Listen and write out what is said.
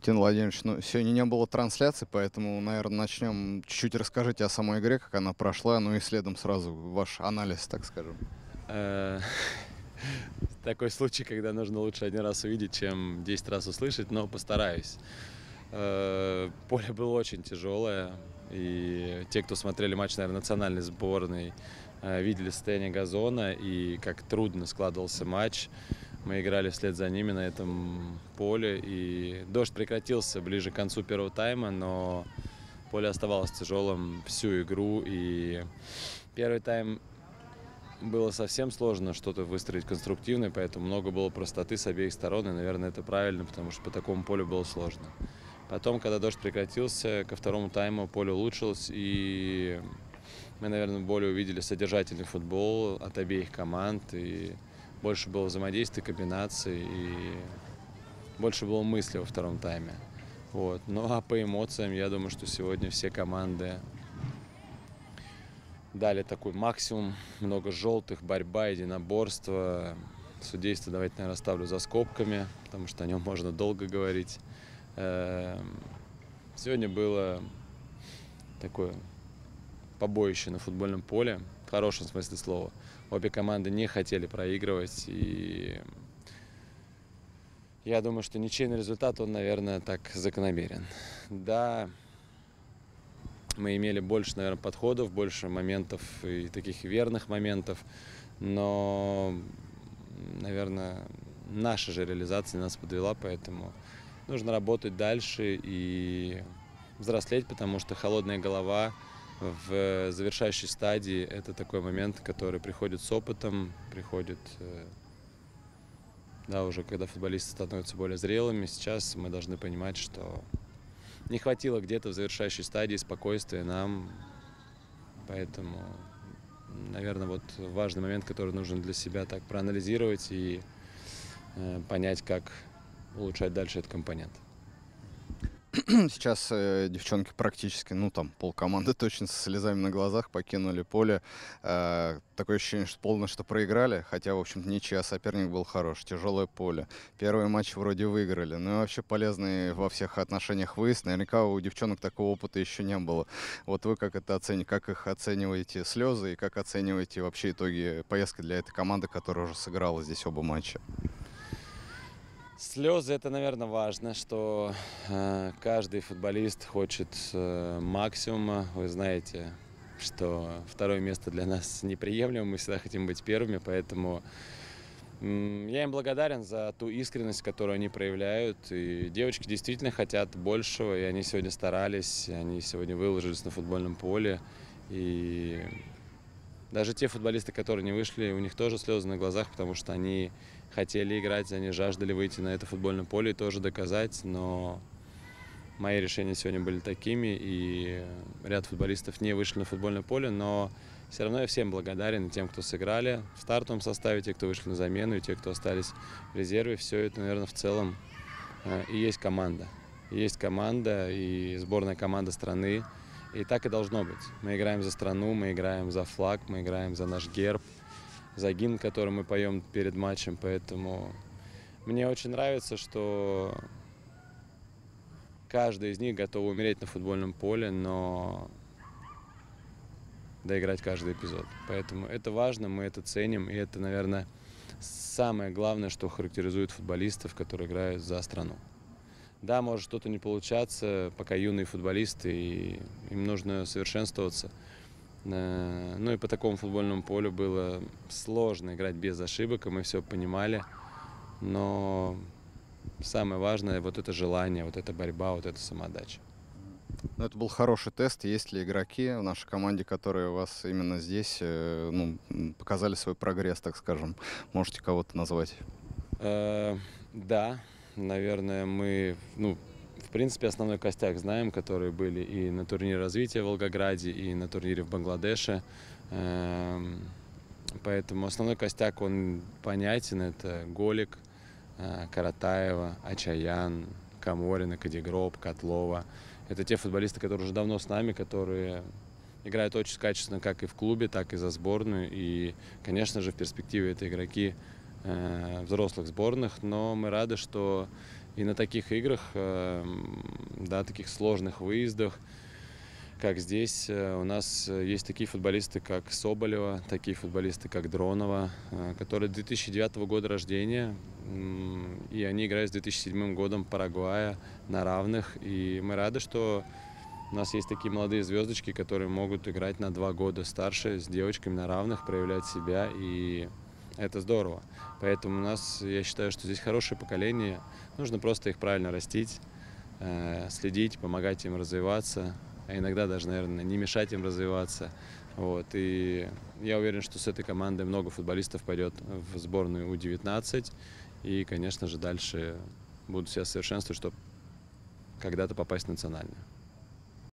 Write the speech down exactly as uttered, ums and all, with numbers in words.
Тин Владимирович, ну, сегодня не было трансляции, поэтому, наверное, начнем. Чуть-чуть расскажите о самой игре, как она прошла, ну и следом сразу ваш анализ, так скажем. Такой случай, когда нужно лучше один раз увидеть, чем десять раз услышать, но постараюсь. Поле было очень тяжелое, и те, кто смотрели матч, наверное, национальной сборной, видели состояние газона и как трудно складывался матч. Мы играли вслед за ними на этом поле, и дождь прекратился ближе к концу первого тайма, но поле оставалось тяжелым всю игру, и первый тайм было совсем сложно что-то выстроить конструктивное, поэтому много было простоты с обеих сторон, и, наверное, это правильно, потому что по такому полю было сложно. Потом, когда дождь прекратился, ко второму тайму поле улучшилось, и мы, наверное, более увидели содержательный футбол от обеих команд, и больше было взаимодействия, комбинаций, и больше было мысли во втором тайме. Вот. Ну а по эмоциям, я думаю, что сегодня все команды дали такой максимум. Много желтых, борьба, единоборство. Судейство давайте, наверное, оставлю за скобками, потому что о нем можно долго говорить. Сегодня было такое побоище на футбольном поле, в хорошем смысле слова. Обе команды не хотели проигрывать, и я думаю, что ничейный результат, он, наверное, так закономерен. Да, мы имели больше, наверное, подходов, больше моментов и таких верных моментов, но, наверное, наша же реализация нас подвела, поэтому нужно работать дальше и взрослеть, потому что холодная голова в завершающей стадии – это такой момент, который приходит с опытом, приходит, да, уже когда футболисты становятся более зрелыми. Сейчас мы должны понимать, что не хватило где-то в завершающей стадии спокойствия нам, поэтому, наверное, вот важный момент, который нужно для себя так проанализировать и понять, как улучшать дальше этот компонент. Сейчас э, девчонки практически, ну там полкоманды точно со слезами на глазах покинули поле. Э, такое ощущение, что полно что проиграли, хотя, в общем-то, ничья, соперник был хорош, тяжелое поле. Первый матч вроде выиграли, ну и вообще полезный во всех отношениях выезд. Наверняка у девчонок такого опыта еще не было. Вот вы как это оцените, как их оцениваете слезы и как оцениваете вообще итоги поездки для этой команды, которая уже сыграла здесь оба матча? Слезы – это, наверное, важно, что э, каждый футболист хочет э, максимума. Вы знаете, что второе место для нас неприемлемо, мы всегда хотим быть первыми, поэтому э, я им благодарен за ту искренность, которую они проявляют. И девочки действительно хотят большего, и они сегодня старались, они сегодня выложились на футбольном поле. И даже те футболисты, которые не вышли, у них тоже слезы на глазах, потому что они хотели играть, они жаждали выйти на это футбольное поле и тоже доказать, но мои решения сегодня были такими, и ряд футболистов не вышли на футбольное поле, но все равно я всем благодарен, и тем, кто сыграли в стартовом составе, те, кто вышли на замену, и те, кто остались в резерве. Все это, наверное, в целом и есть команда. Есть команда и сборная команда страны. И так и должно быть. Мы играем за страну, мы играем за флаг, мы играем за наш герб, за гимн, который мы поем перед матчем. Поэтому мне очень нравится, что каждый из них готов умереть на футбольном поле, но доиграть каждый эпизод. Поэтому это важно, мы это ценим. И это, наверное, самое главное, что характеризует футболистов, которые играют за страну. Да, может что-то не получаться, пока юные футболисты, и им нужно совершенствоваться. Ну и по такому футбольному полю было сложно играть без ошибок, и мы все понимали. Но самое важное – вот это желание, вот эта борьба, вот эта самоотдача. Ну, это был хороший тест. Есть ли игроки в нашей команде, которые у вас именно здесь э, ну, показали свой прогресс, так скажем? Можете кого-то назвать? Э, да. Наверное, мы, ну, в принципе, основной костяк знаем, которые были и на турнире развития в Волгограде, и на турнире в Бангладеше. Поэтому основной костяк, он понятен. Это Голик, Каратаева, Ачаян, Каморина, Кадигроб, Котлова. Это те футболисты, которые уже давно с нами, которые играют очень качественно как и в клубе, так и за сборную. И, конечно же, в перспективе это игроки взрослых сборных, но мы рады, что И на таких играх, э, да, таких сложных выездах, как здесь, э, у нас есть такие футболисты, как Соболева, такие футболисты, как Дронова, э, которые две тысячи девятого года рождения, м, и они играют с две тысячи седьмым годом Парагвая на равных. И мы рады, что у нас есть такие молодые звездочки, которые могут играть на два года старше, с девочками на равных, проявлять себя, и это здорово. Поэтому у нас, я считаю, что здесь хорошее поколение, нужно просто их правильно растить, э, следить, помогать им развиваться, а иногда даже, наверное, не мешать им развиваться. Вот. И я уверен, что с этой командой много футболистов пойдет в сборную У девятнадцать, и, конечно же, дальше будут себя совершенствовать, чтобы когда-то попасть в национальную.